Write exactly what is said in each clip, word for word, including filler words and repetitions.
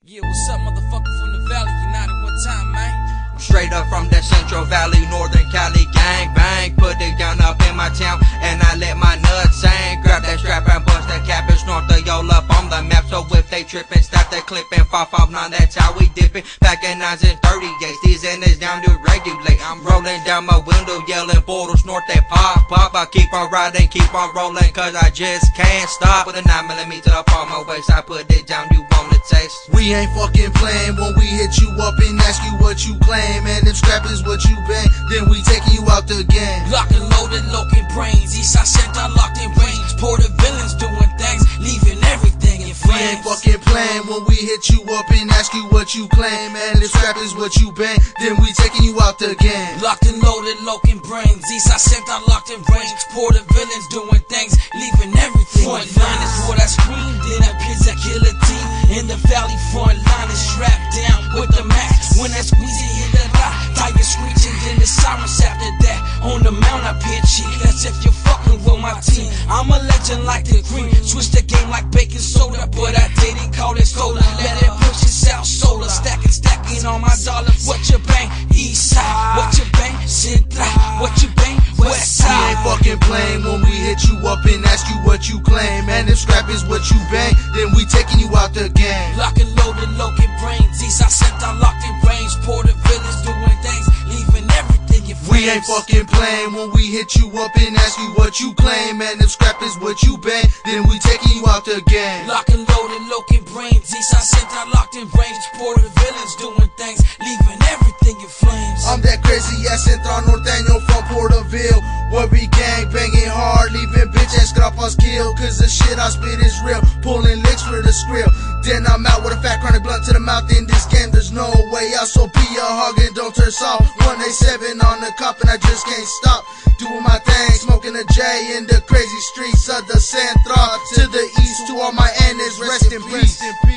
Yeah, what's up, motherfucker from the valley? United one time, man. Straight up from the Central Valley, Northern Cali, gang bang. Put it down up in my town, and I let my nuts hang. Grab that strap and bust that cap and snort the yo up on the map. So if they trippin', stop that clip and five five nine, that's how we dippin'. Back in nines and thirty-eights, these ends down to regulate. I'm rolling down my window, yelling portal, snort that pop pop. I keep on riding, keep on rolling, cause I just can't stop. With a nine millimeter up on my waist, I put it down, you want the taste. We ain't fucking playing when we hit you up and ask you what you claim. And if scrap is what you bang, then we taking you out the game. Lock and loaded, locating brains. Eastside Center locked in range. Porter villains doing things, leaving everything in flames. We ain't fucking playing when we hit you up and ask you what you claim. And if scrap is what you bang, then we taking you out the game. Locked and loaded, locating brains. Eastside Center locked in range. Porter villains doing things, leaving everything in flames. Front line is what I scream, then appears a killer team. In the valley, front line is strapped down with the max. When I squeeze it, hit the rock, tiger screeching, then the sirens after that. On the mount, I pitch it, that's if you're fucking with my team. I'm a legend like the cream, switch the game like baking soda, but I didn't call it soda. Let it push itself solar, stacking, stacking on my dollar. What you bang? East side. What you bang? Central. What you bang? West side. We ain't fucking playing when we hit you up and ask you what you claim. And if scrap is what you bang, then we taking you out the game. Lock and loaded, locating brains. Eastside Center locked in range. Porter villains doing things, leaving everything in flames. We ain't fucking playing when we hit you up and ask you what you claim. And if scrap is what you bang, then we taking you out the game. Lock and loaded, locating brains. Eastside Center locked in range. Porter villains doing things, leaving everything in flames. I'm that crazy ass Central Norteño from Porterville, where we gang banging hard, leaving bitch ass scrapas killed. Cause the shit I spit is real, pulling licks for the script. Then I'm out with a fat chronic blunt to the mouth. In this game there's no way out, so be a hug and don't turn soft. one eighty-seven on the cup and I just can't stop doing my thing, smoking a J in the crazy streets of the Central. To the east, to all my enemies, rest in peace.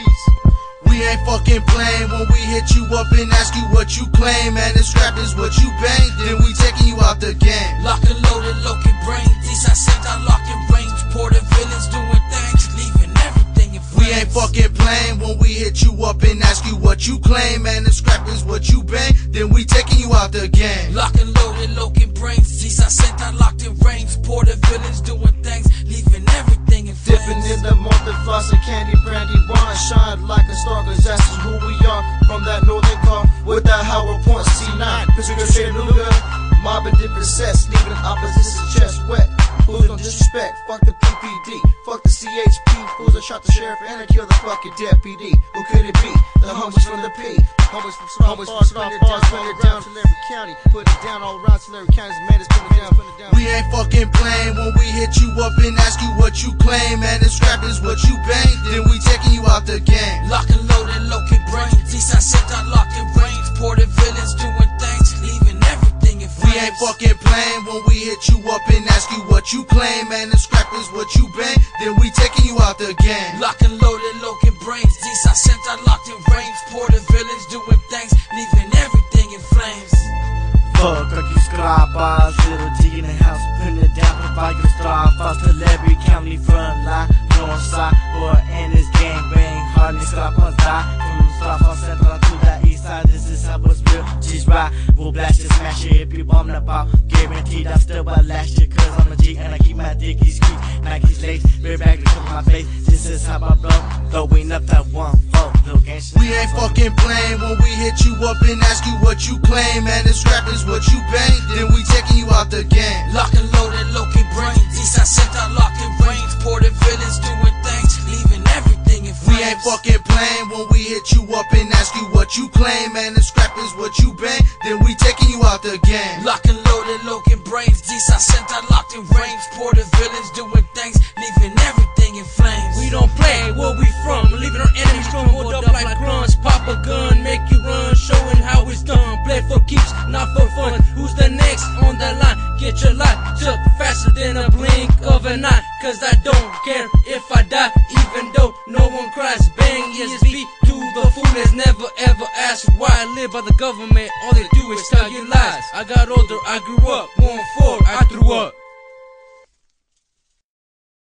We ain't fucking playing when we hit you up and ask you what you claim. And if scrap is what you bang, then we taking you out the game. Lock and loaded, locating brains. Eastside Center locked in range. Porter villains doing things, leaving everything in flames. We ain't fucking playing when we hit you up and ask you what you claim. And if scrap is what you bang, then we taking you out the game. Lock and loaded, locating brains. Eastside Center locked in range. Porter villains doing things, leaving everything in flames. Dipping in the month floss and candy, brandy, wine, shine like a star, cause that's just who we are. From that northern car with that Howard Point C nine, pistol straight Luger, mobbing different sets, leaving opposition's chest wet. Who's on disrespect? Fuck the P P D, fuck the C H P. Who's a shot the sheriff and kill the fucking deputy? Who could it be? The homies from the P. Homies from Small Bars, spin it down, spin it down, Tulare County. Put it down all around Tulare County's man, spin it down, spin it down. We ain't fucking playing when we hit you up and ask you what you claim. And if scrap is what you bang, then we taking you out the game. Lock and loaded, locating brains. Eastside Center locked in range. Porter villains doing things, leaving everything in flames. We ain't fucking playing when we hit you up and ask you what you claim. And if scrap is what you bang, then we taking you out the game. Lock and loaded, locating brains. Eastside Center locked in range. Porter villains doing things, leaving everything in flames. Fuck, aqui scrapas, little T in the house, putting it down, provide your strafas, Tulare County front line, north side, boy, and this gang bang, hard and scrapas die, from strafas central to the east side, this is how it's real, G's right, we'll blast it, smash it, if you bomb the pop, guaranteed I still will last it, cause I'm a G and I keep my dickies creep, Nike's lace, rear back to cover my face, this is how I blow, throwing up that one, fuck, little gangster. We ain't fucking playing when we hit you up and ask you what you claim. And if scrap is what you bang, then we taking you out the game. Lock and loaded, locating brains. Eastside Center locked in range. Porter villains doing things, leaving everything in flames. We ain't fucking playing when we hit you up and ask you what you claim. And if scrap is what you bang, then we taking you out the game. Lock and loaded, locating brains. Eastside Center locked in range. Porter villains doing things, leaving everything in flames. We don't play where we from, leaving our enemies crumbled up like crumbs. Pop a gun, make you run, showing how it's done. Play for keeps, not for fun. Who's the next on the line? Get your life took faster than a blink of an eye. Cause I don't care